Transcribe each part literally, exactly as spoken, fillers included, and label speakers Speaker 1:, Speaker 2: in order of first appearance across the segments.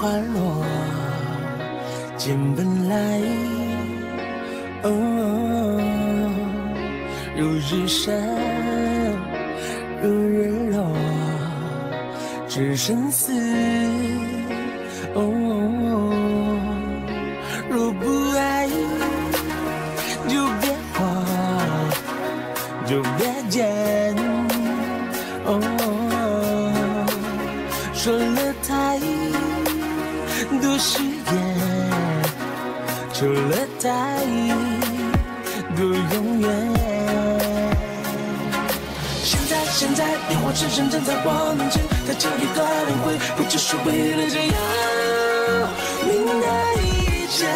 Speaker 1: 花落，见本来。哦，如日升，如日落，只生死。哦，若不爱，就别活，就别见。哦，说了太多誓言，求了太多永远。现在，现在，烈火炽盛站在我面前，再见一个轮回，不就是为了这样明的一切？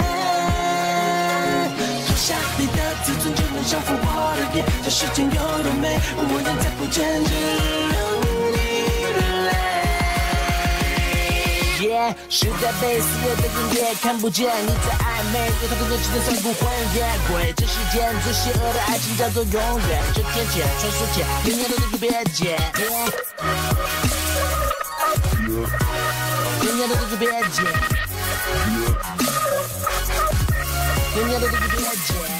Speaker 1: 放下你的自尊，就能降服我的眼。这世间有多美，我眼再不见，只流你的泪。Yeah， 时代被撕裂的人也看不见，你在暧昧，对他更多期待算不魂夜鬼。这世间最邪恶的爱情叫做永远，这天前传说前，明年的日子别见。明年的日子别见。明年的日子别见。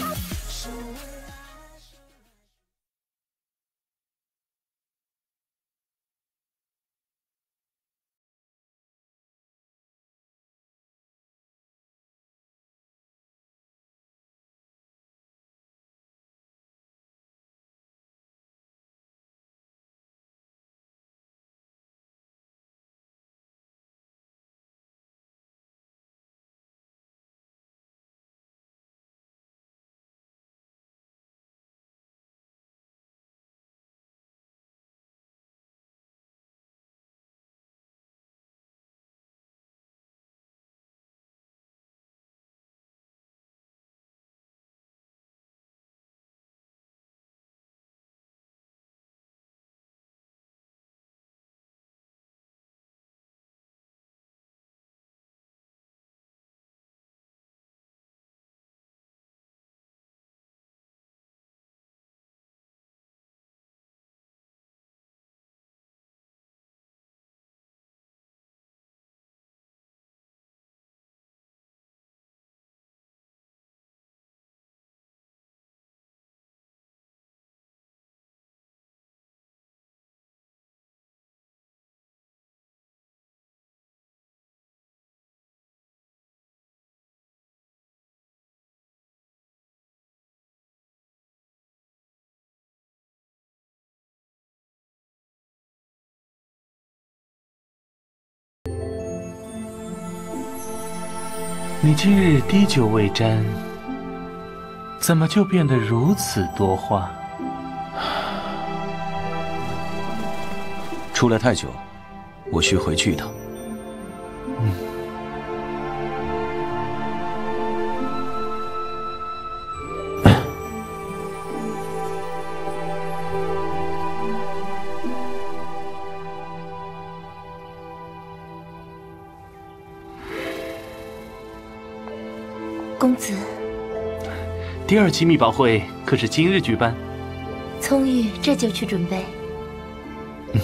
Speaker 2: 你今日滴酒未沾，怎么就变得如此多话？
Speaker 3: 出来太久，我需回去一趟。
Speaker 2: 嗯。
Speaker 4: 公子，
Speaker 2: 第二期密宝会可是今日举办？
Speaker 4: 聪玉这就去准备。
Speaker 2: 嗯。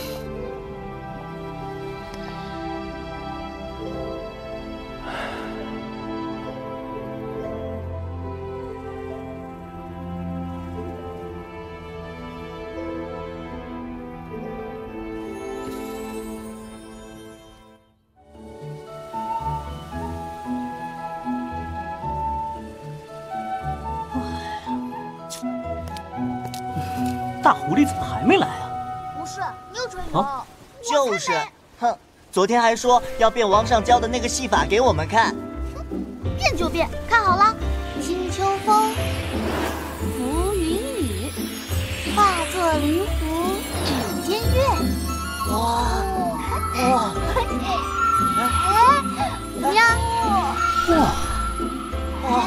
Speaker 5: 大狐狸怎么还没来啊？
Speaker 6: 不是，你又吹牛。
Speaker 5: 啊，
Speaker 7: 就是，哼，昨天还说要变王上教的那个戏法给我们看。
Speaker 6: 变就变，看好了，金秋风，浮云雨，化作灵狐指尖月。
Speaker 7: 哇哇！
Speaker 6: 哎，怎么样？
Speaker 7: 哇哇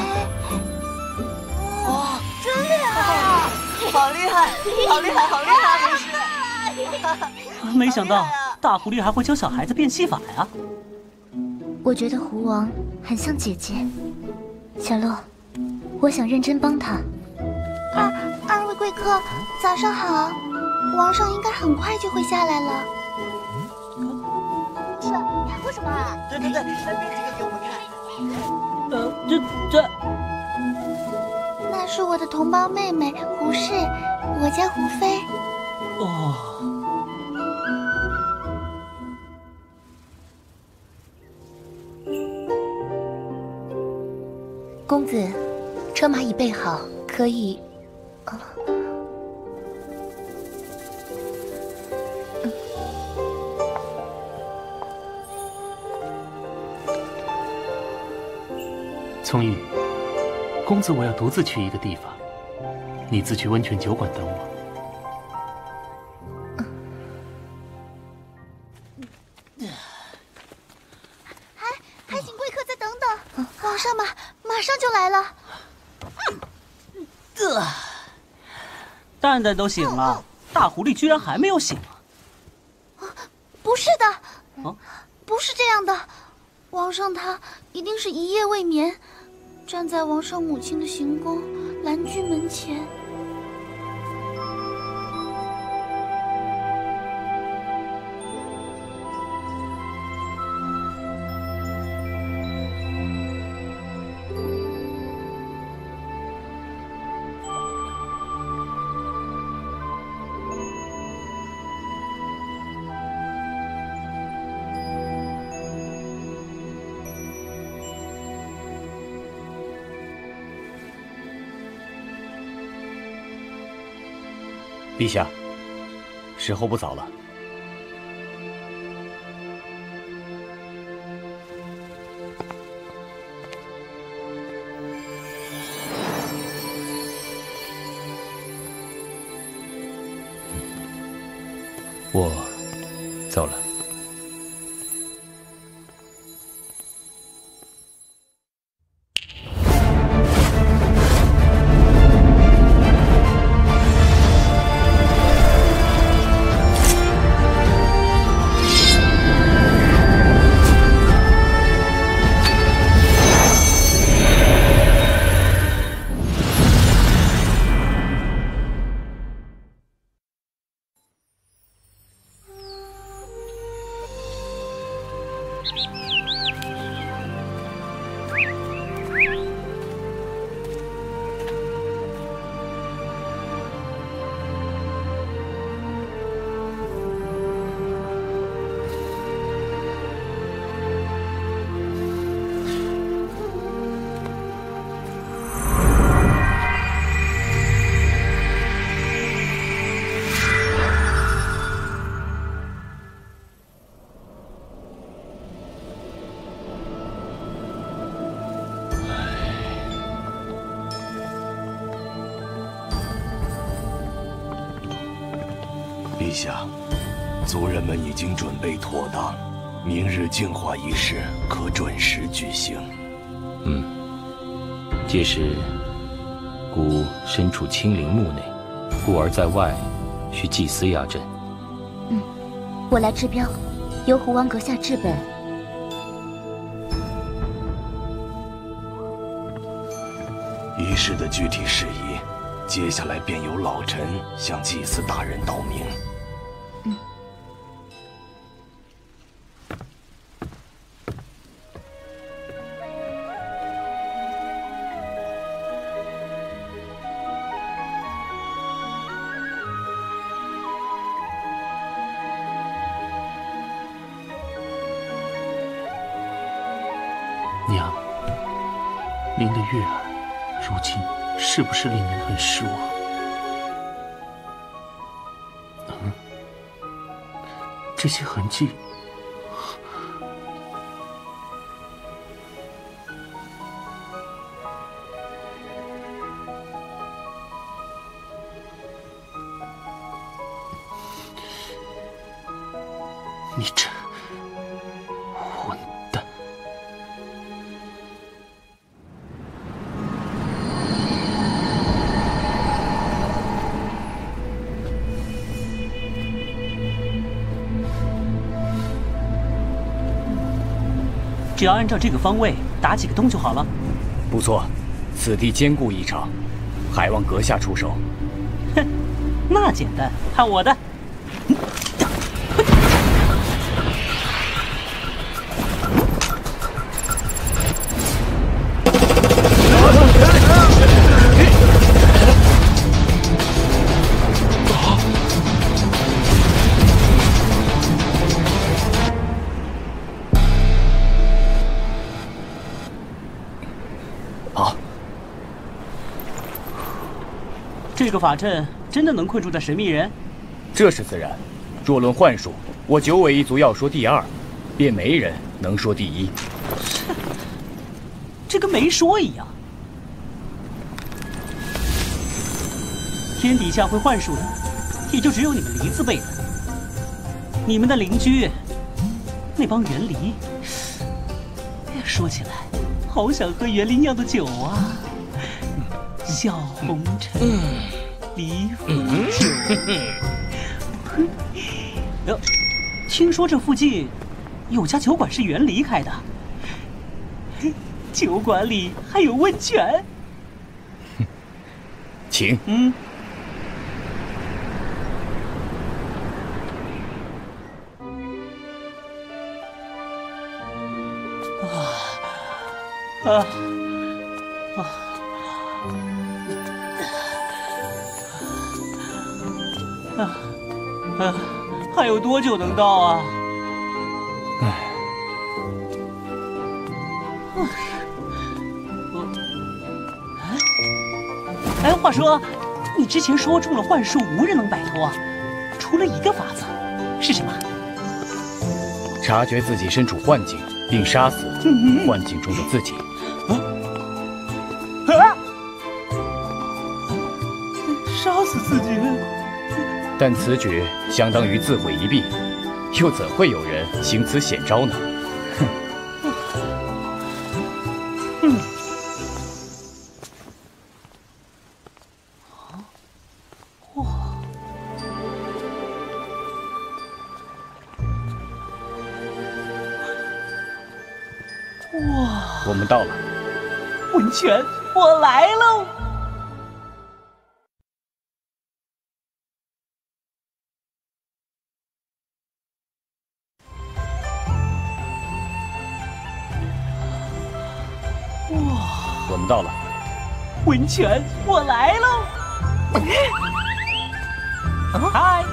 Speaker 7: 哇！
Speaker 6: 真厉害啊！
Speaker 7: 好厉害，好厉害，好厉害！不是，
Speaker 5: 没想到大狐狸还会教小孩子变戏法呀。
Speaker 4: 我觉得狐王很像姐姐。小洛，我想认真帮他。
Speaker 6: 二二位贵客，早上好。王上应该很快就会下来了。不是，他不什么啊？
Speaker 7: 对对对，来变几个给我们看。
Speaker 5: 呃，这这，
Speaker 6: 那是我的同胞妹妹胡氏，我叫胡飞。
Speaker 5: 哦。
Speaker 4: 公子，车马已备好，可以。哦，嗯。
Speaker 2: 聪玉，公子我要独自去一个地方，你自去温泉酒馆等我。
Speaker 6: 皇上马马上就来了。
Speaker 5: 呃，蛋蛋都醒了，大狐狸居然还没有醒啊！
Speaker 6: 不是的，
Speaker 5: 啊，
Speaker 6: 不是这样的，皇上他一定是一夜未眠，站在王上母亲的行宫兰居门前。
Speaker 3: 陛下，时候不早了。我走了。
Speaker 8: 陛下，族人们已经准备妥当，明日净化仪式可准时举行。
Speaker 3: 嗯，届时，孤身处清陵墓内，故而在外需祭司压阵。
Speaker 4: 嗯，我来制标，由胡王阁下制本。
Speaker 8: 仪式的具体事宜，接下来便由老臣向祭司大人道明。
Speaker 4: 嗯。
Speaker 2: 娘，您的月儿，如今是不是令人很失望？嗯，这些痕迹，你这混蛋！
Speaker 5: 只要按照这个方位打几个洞就好了。
Speaker 3: 不错，此地坚固异常，还望阁下出手。
Speaker 5: 哼，那简单，看我的！
Speaker 3: 好，
Speaker 5: 这个法阵真的能困住那神秘人？
Speaker 3: 这是自然。若论幻术，我九尾一族要说第二，便没人能说第一。
Speaker 5: 这跟没说一样。天底下会幻术的，也就只有你们梨子辈的。你们的邻居，那帮园梨，说起来，好想喝园梨酿的酒啊！小红尘，梨府酒。呃，听说这附近有家酒馆是园梨开的，酒馆里还有温泉。
Speaker 3: 请。
Speaker 5: 嗯。啊啊啊啊！还有多久能到啊？
Speaker 3: 唉。
Speaker 5: 哎，话说，你之前说中了幻术，无人能摆脱啊，除了一个法子，是什么？
Speaker 3: 察觉自己身处幻境，并杀死幻境中的自己。
Speaker 5: 啊！杀死自己？
Speaker 3: 但此举相当于自毁一臂，又怎会有人行此险招呢？哼！
Speaker 5: 嗯。哇！哇！
Speaker 3: 我们到了。
Speaker 5: 温泉，我来喽！哇！
Speaker 3: 我们到了。
Speaker 5: 温泉，我来喽！嗨！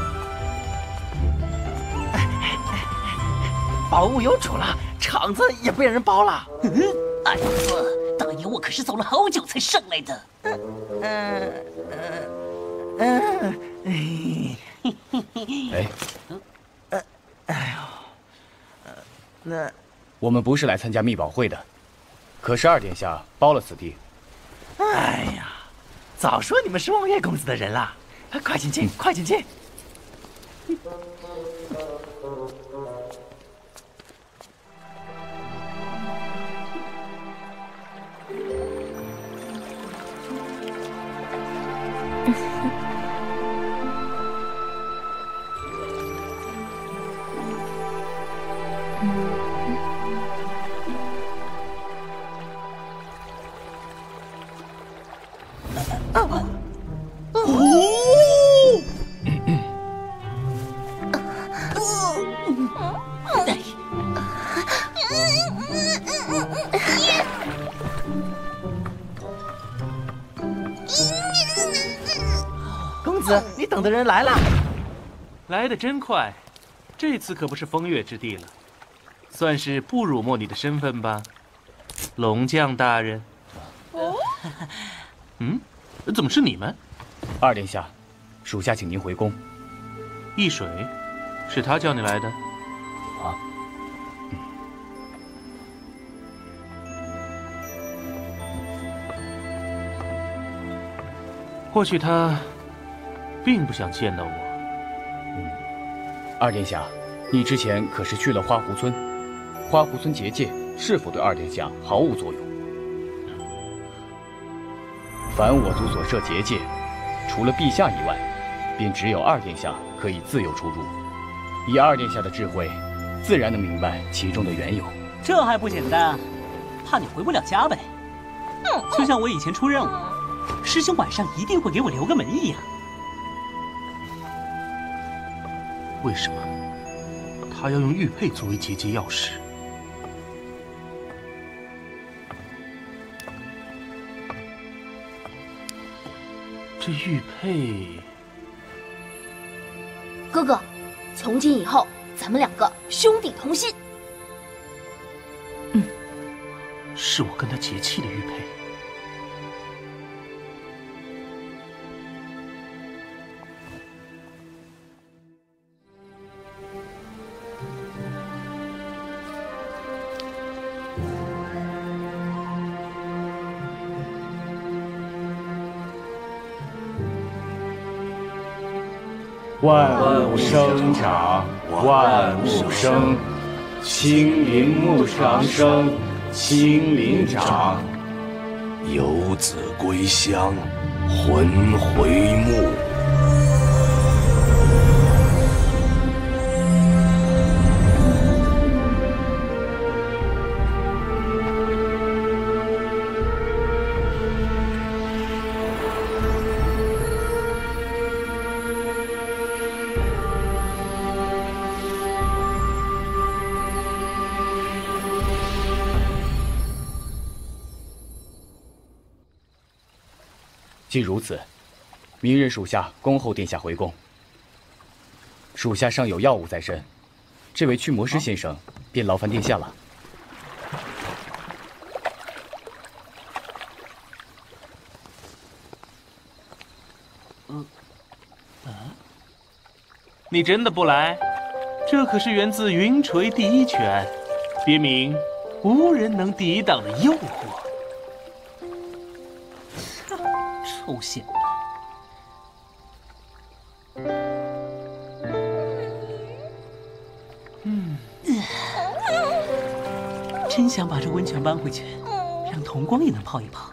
Speaker 9: 宝物有主了，场子也被人包了。
Speaker 5: 嗯，哎呀，当年我可是走了好久才上来的。
Speaker 9: 嗯嗯嗯嗯。
Speaker 3: 哎。
Speaker 9: 呃，哎呦，那
Speaker 3: 我们不是来参加秘宝会的，可是二殿下包了此地。
Speaker 9: 哎呀，早说你们是望月公子的人了，快进去，快进去。公子，你等的人来了。
Speaker 2: 来得真快，这次可不是风月之地了，算是不辱没你的身份吧，龙将大人。哦，嗯，怎么是你们？
Speaker 3: 二殿下，属下请您回宫。
Speaker 2: 易水，是他叫你来的？
Speaker 3: 啊。嗯、
Speaker 2: 或许他并不想见到我。
Speaker 3: 嗯，二殿下，你之前可是去了花湖村？花湖村结界是否对二殿下毫无作用？凡我族所设结界，除了陛下以外，便只有二殿下可以自由出入。以二殿下的智慧，自然能明白其中的缘由。
Speaker 5: 这还不简单？怕你回不了家呗。就像我以前出任务，师兄晚上一定会给我留个门一样。
Speaker 2: 为什么他要用玉佩作为结界钥匙？ 这玉佩，
Speaker 10: 哥哥，从今以后咱们两个兄弟同心。
Speaker 2: 嗯，是我跟他结契的玉佩。
Speaker 3: 万物生长，万物生，青林木长生，青林长。
Speaker 8: 游子归乡，魂回墓。
Speaker 3: 既如此，明日属下恭候殿下回宫。属下尚有要务在身，这位驱魔师先生便劳烦殿下了。
Speaker 2: 嗯，啊，你真的不来？这可是源自云锤第一拳，别名无人能抵挡的诱惑。
Speaker 5: 臭显摆！嗯，真想把这温泉搬回去，让同光也能泡一泡。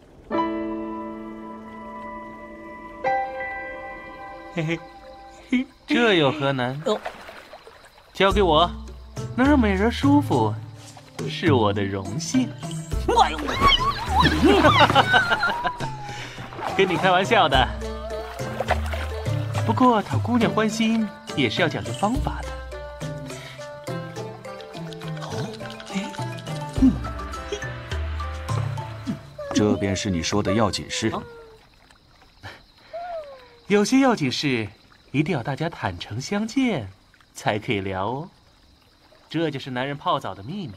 Speaker 5: 嘿嘿嘿，
Speaker 2: 这有何难？哦，交给我，能让美人舒服，是我的荣幸。哎呦！跟你开玩笑的，不过讨姑娘欢心也是要讲究方法的。
Speaker 11: 哦，嗯，这便是你说的要紧事。
Speaker 2: 哦，有些要紧事一定要大家坦诚相见才可以聊哦，这就是男人泡澡的秘密。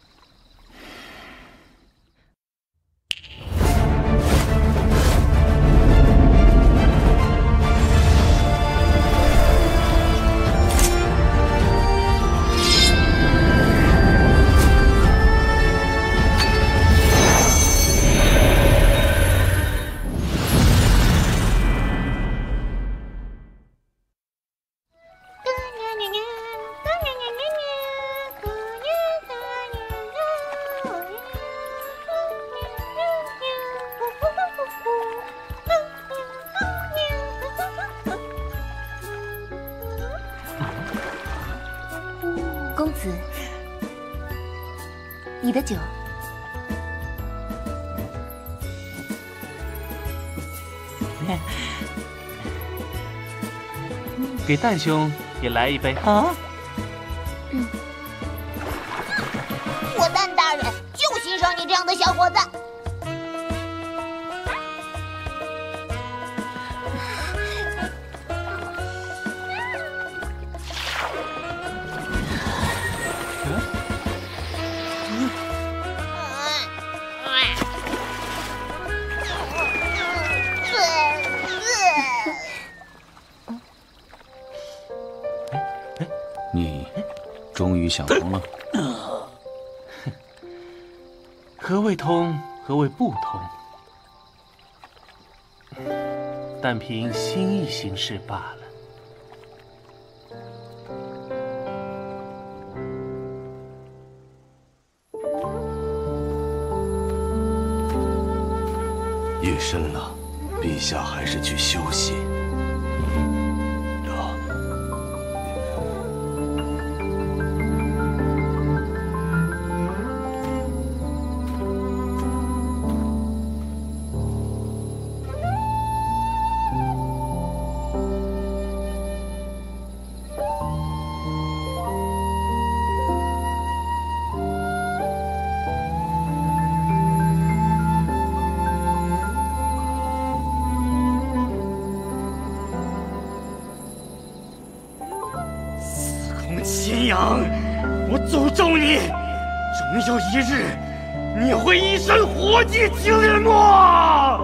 Speaker 4: 公子，你的酒。
Speaker 2: 给蛋兄也来一杯
Speaker 5: 啊！
Speaker 4: 嗯，
Speaker 6: 我蛋大人就欣赏你这样的小伙子。
Speaker 11: 你终于想通了。
Speaker 2: 何谓通？何谓不通？但凭心意行事罢了。
Speaker 8: 夜深了，陛下还是去休息。
Speaker 3: 阳，我诅咒你，终有一日，你会一身火气浸没。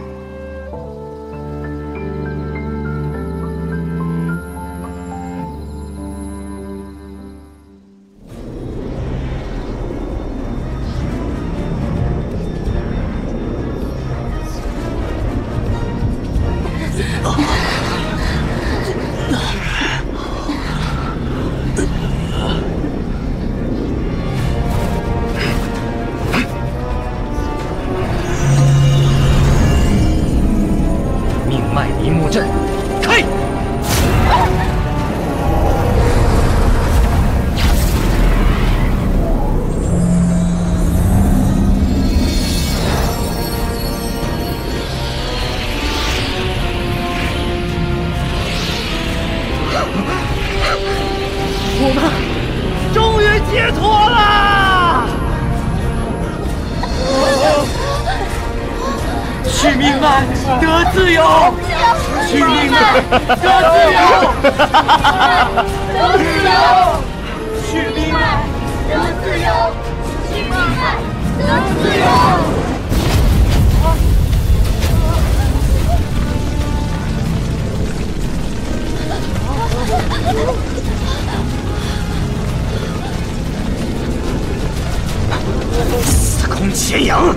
Speaker 3: 司空钱阳，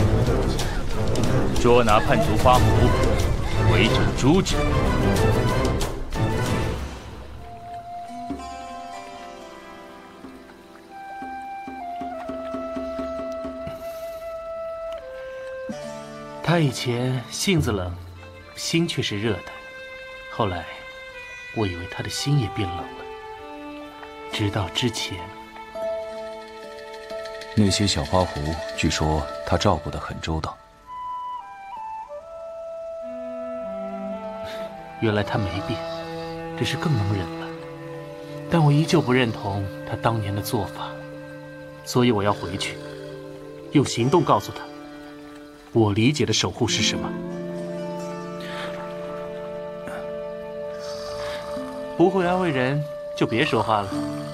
Speaker 11: 捉拿叛族花狐，围整诛之。
Speaker 2: 他以前性子冷，心却是热的。后来，我以为他的心也变冷了。直到之前，
Speaker 11: 那些小花狐，据说他照顾得很周到。
Speaker 2: 原来他没变，只是更能忍了。但我依旧不认同他当年的做法，所以我要回去，用行动告诉他，我理解的守护是什么。不会安慰人，就别说话了。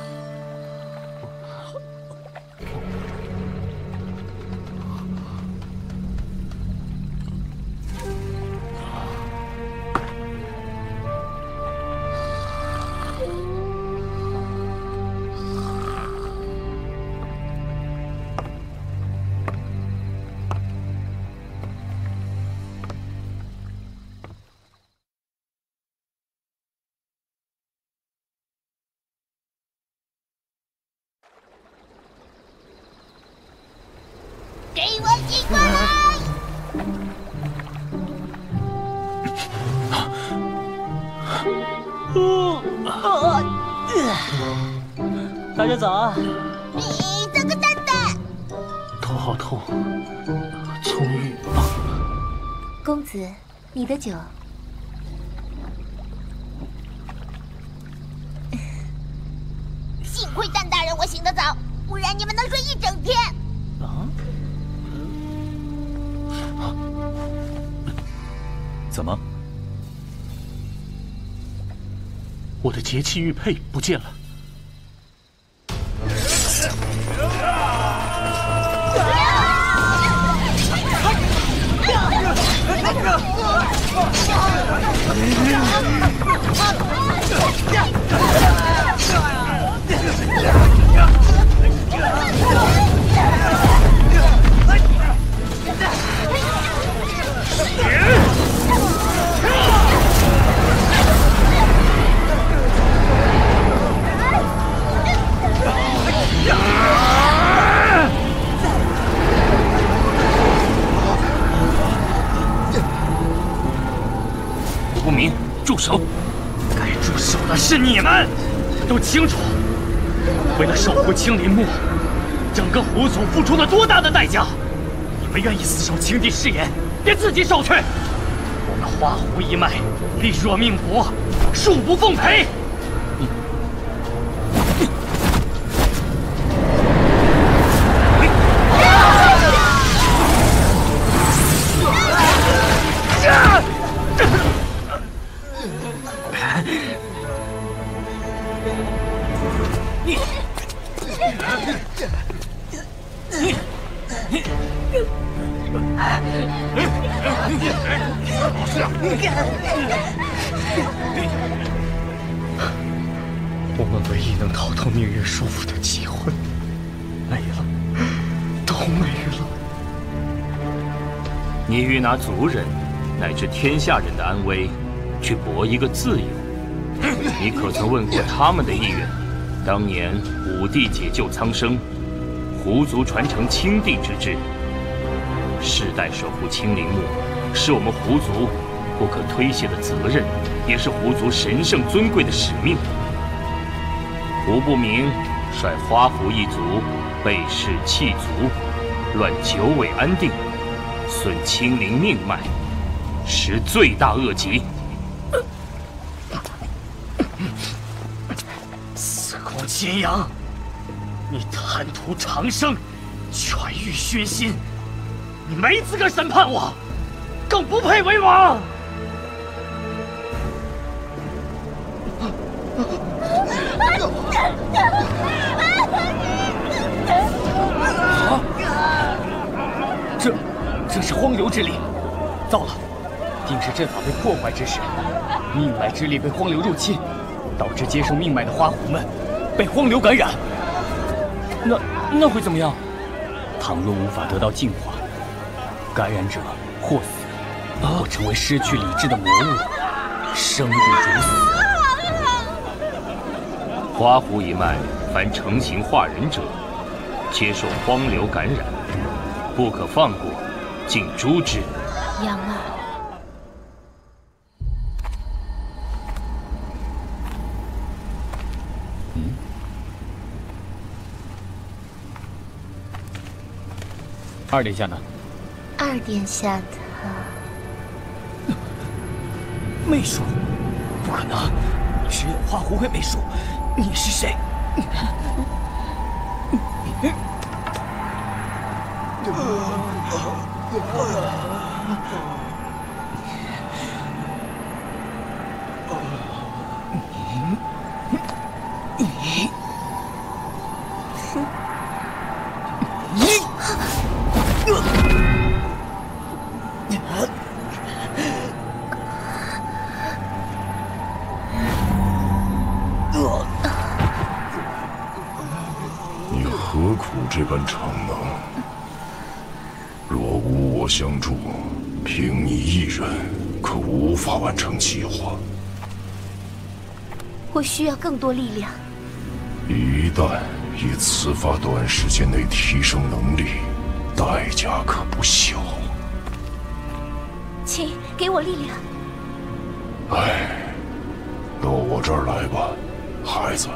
Speaker 6: 给我醒过来！
Speaker 5: 大家早。
Speaker 6: 你这个蛋蛋！
Speaker 2: 头好痛，葱郁。
Speaker 4: 公子，你的酒。
Speaker 6: 幸亏蛋大人我醒得早，不然你们能睡一整天。
Speaker 5: 啊？
Speaker 11: 怎么？
Speaker 2: 我的节气玉佩不见了。
Speaker 3: 不明，住手！该住手的是你们，我都清楚。为了守护青林墓，整个狐族付出了多大的代价！你们愿意死守青帝誓言，便自己守去。我们花狐一脉力弱命薄，恕不奉陪。你。 我们唯一能逃脱命运束缚的机会没了，都没了。
Speaker 12: 你欲拿族人乃至天下人的安危，去搏一个自由？你可曾问过他们的意愿？当年武帝解救苍生，狐族传承青帝之志，世代守护青陵墓，是我们狐族不可推卸的责任，也是狐族神圣尊贵的使命。胡不明率花狐一族背弑弃族，乱九尾安定，损青陵命脉，实罪大恶极。
Speaker 3: 司空秦阳，你贪图长生，权欲熏心，你没资格审判我，更不配为王。啊！这，这是荒流之力，糟了，定是阵法被破坏之时，命脉之力被荒流入侵，导致接受命脉的花狐们被荒流感染。那那会怎么样？倘若无法得到净化，感染者或死，或成为失去理智的魔物，生不如死。
Speaker 12: 花狐一脉，凡成形化人者，接受荒流感染，不可放过，尽诛之。
Speaker 10: 阳儿，
Speaker 3: 嗯，二殿下呢？
Speaker 4: 二殿下他
Speaker 3: 媚术？不可能，只有花狐会媚术。你是谁？
Speaker 8: 你何苦这般逞能？若无我相助，凭你一人可无法完成计划。
Speaker 4: 我需要更多力量。
Speaker 8: 一旦以此法短时间内提升能力，代价可不小。
Speaker 4: 请给我力量。
Speaker 8: 哎，到我这儿来吧，孩子。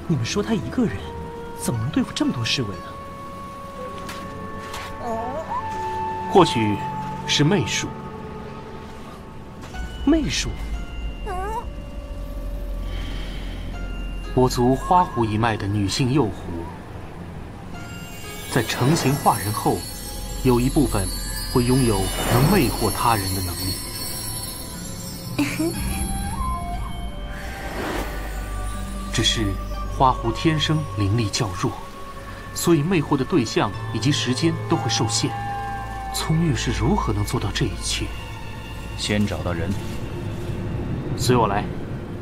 Speaker 5: 你们说他一个人怎么能对付这么多侍卫呢？
Speaker 2: 或许是媚术。
Speaker 5: 媚术？
Speaker 2: 我族花狐一脉的女性幼狐，在成型化人后，有一部分会拥有能魅惑他人的能力。只是花狐天生灵力较弱，所以魅惑的对象以及时间都会受限。聪玉是如何能做到这一切？
Speaker 11: 先找到人，
Speaker 2: 随我来。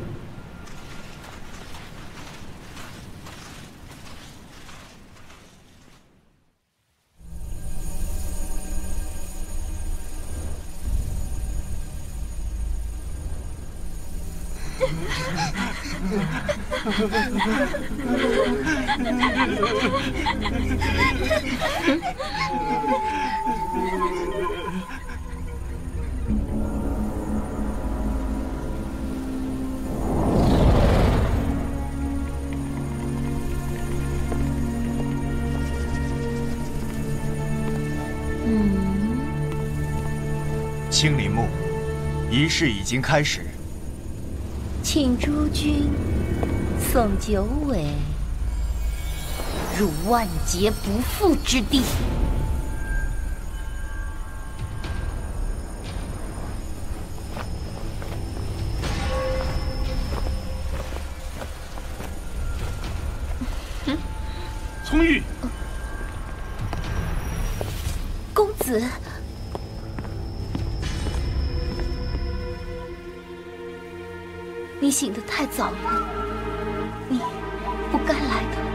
Speaker 13: 青林木，仪式已经开始。
Speaker 14: 请诸君送九尾入万劫不复之地。
Speaker 2: 聪玉，
Speaker 14: 公子。你醒得太早了，你不该来的。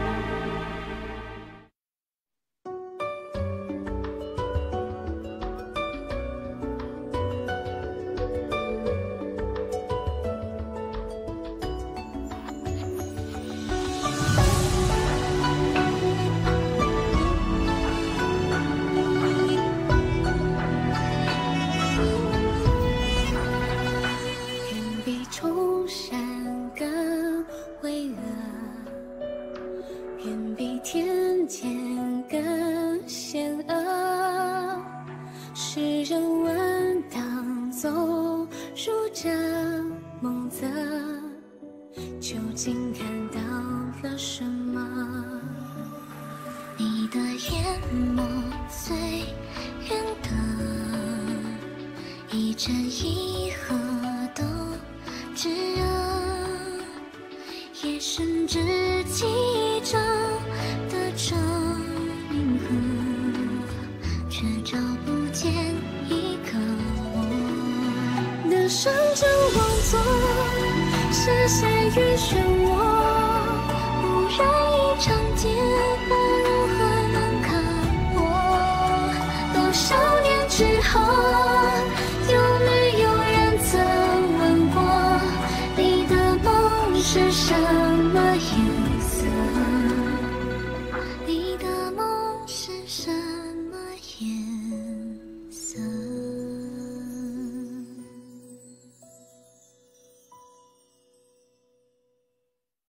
Speaker 6: 是什么？